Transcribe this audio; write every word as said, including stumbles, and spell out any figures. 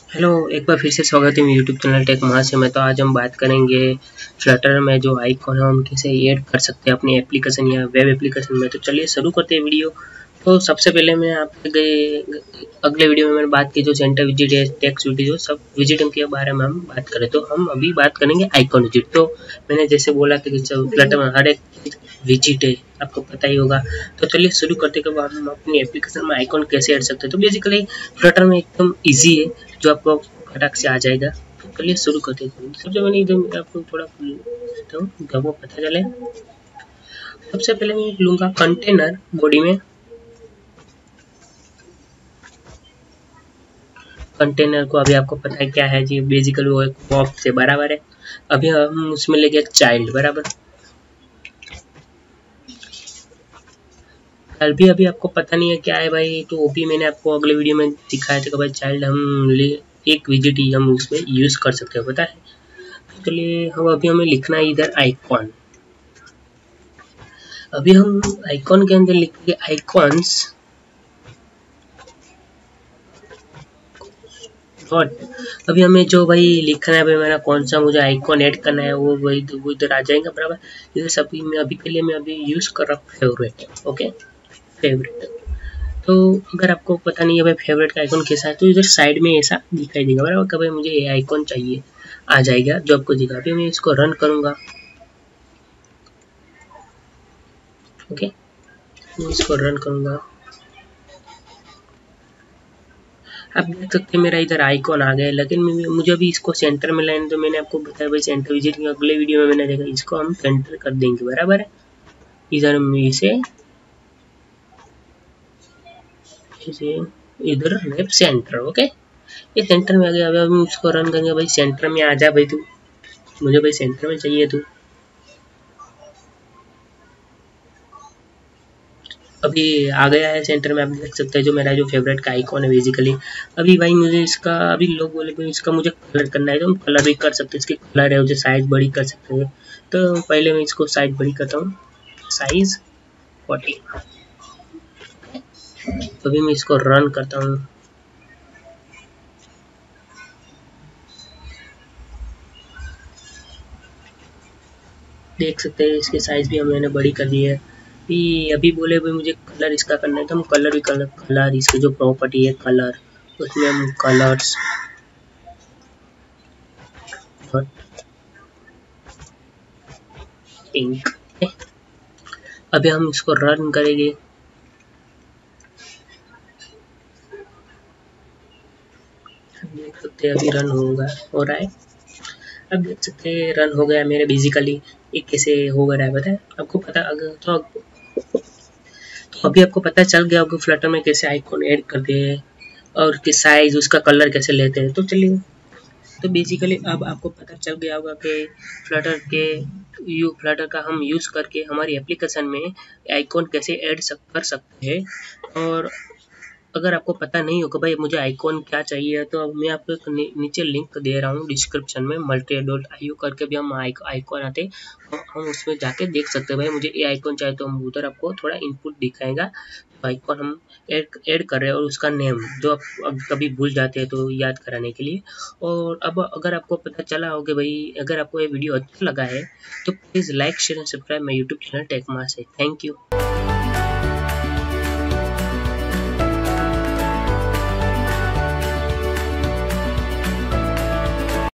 Hello, एक बार फिर से स्वागत है मेरे यूट्यूब चैनल टेक महा से। मैं तो आज हम बात करेंगे फ्लटर में जो आइकॉन है हम कैसे ऐड कर सकते हैं अपनी एप्लीकेशन या वेब एप्लीकेशन में। तो चलिए शुरू करते हैं वीडियो। तो सबसे पहले मैं आपके गए अगले वीडियो में मैंने बात की जो सेंटर विजिट है, टेक्स्ट वीडियो, सब विजिटिंग के बारे में हम बात करें तो हम अभी बात करेंगे आइकॉन विजिट। तो मैंने जैसे बोला था कि फ्लटर में हर एक विजिट है, आपको पता ही होगा। तो चलिए शुरू करते के बाद हम अपनी एप्लीकेशन में आइकॉन कैसे ऐड सकते हैं। तो बेसिकली फ्लटर में एकदम ईजी है, जो आपको फटाक से आ जाएगा। तो चलिए शुरू करते हैं। सबसे पहले इधर मैं आपको थोड़ा देता हूँ जब वो पता चले। सबसे पहले मैं लूँगा कंटेनर बॉडी में। कंटेनर को अभी आपको पता है क्या है जी, बेसिकली वो एक बॉक्स से बराबर है। अभी हम उसमें लेंगे एक चाइल्ड बराबर। अभी अभी आपको पता नहीं है क्या है भाई, तो वो भी मैंने आपको अगले वीडियो में दिखाया था कि भाई चाइल्ड हम ले एक विजिट ही हम उसमें यूज कर सकते हैं, पता है। चलिए हम अभी हमें लिखना है इधर आइकॉन। अभी हम आइकॉन के अंदर लिखेंगे आइकॉन्स डॉट। अभी हमें जो भाई लिखना है भाई, मेरा कौन सा मुझे आइकॉन ऐड करना है वो वही वो इधर आ जाएगा बराबर। इधर सभी में अभी के लिए मैं अभी यूज कर रहा हूँ फेवरेट। Okay, favourite. तो अगर आपको पता नहीं है भाई फेवरेट का आइकॉन कैसा है, तो इधर साइड में ऐसा दिखाई देगा बराबर कि भाई मुझे ये आइकॉन चाहिए, आ जाएगा जो आपको दिखा। अभी मैं इसको रन करूंगा। ओके, मैं इसको रन करूंगा। आप देख सकते हैं मेरा इधर आइकॉन आ गया, लेकिन मुझे अभी इसको सेंटर में लाना। तो मैंने आपको बताया भाई सेंटर विजिट के अगले वीडियो में मैंने देखा, इसको हम सेंटर कर देंगे बराबर है। इधर हम इसे इसे इधर लेफ्ट सेंटर। ओके, ये सेंटर में आ गया। अभी हम इसको रन करेंगे। भाई सेंटर में आ जा भाई तू, मुझे भाई सेंटर में चाहिए तू। अभी आ गया है सेंटर में, आप देख सकते हैं जो मेरा जो फेवरेट का आइकॉन है बेसिकली। अभी भाई मुझे इसका अभी लोग बोले भाई इसका मुझे कलर करना है, तो हम कलर भी कर सकते हैं। इसकी कलर है, मुझे साइज बड़ी कर सकते हैं। तो पहले मैं इसको साइज बड़ी करता हूँ, साइज फोर्टी। अभी मैं इसको रन करता हूँ। देख सकते हैं इसकी साइज भी मैंने बड़ी कर दी है। अभी अभी बोले भाई मुझे कलर इसका करना है, तो हम कलर भी कलर कलर इसकी जो प्रॉपर्टी है कलर, उसमें हम कलर्स पिंक। अभी हम इसको रन करेंगे। देख सकते हैं अभी रन होगा हो रहा है। अब देख सकते हैं रन हो गया मेरे बेसिकली। ये कैसे हो रहा है पता है आपको? पता अगर तो, तो अभी आपको पता चल गया आपको फ्लटर में कैसे आइकॉन ऐड करते हैं और किस साइज उसका कलर कैसे लेते हैं। तो चलिए, तो बेसिकली अब आपको पता चल गया होगा कि फ्लटर के यू फ्लटर का हम यूज़ करके हमारी एप्लीकेशन में आइकॉन कैसे ऐड सक, कर सकते हैं। और अगर आपको पता नहीं होगा भाई मुझे आइकॉन क्या चाहिए, तो अब मैं आपको एक नी, नीचे लिंक दे रहा हूँ डिस्क्रिप्शन में, मल्टी डॉट आई करके भी हम आइकॉन आते हैं, हम, हम उसमें जाके देख सकते हैं भाई मुझे ये आइकॉन चाहिए। तो हम उधर आपको थोड़ा इनपुट दिखाएगा, तो आइकॉन हम ऐड ऐड कर रहे हैं और उसका नेम जो आप अब कभी भूल जाते हैं तो याद कराने के लिए। और अब अगर आपको पता चला हो कि भाई अगर आपको ये वीडियो अच्छा लगा है तो please like share and subscribe my YouTube channel tech महा से। Thank you.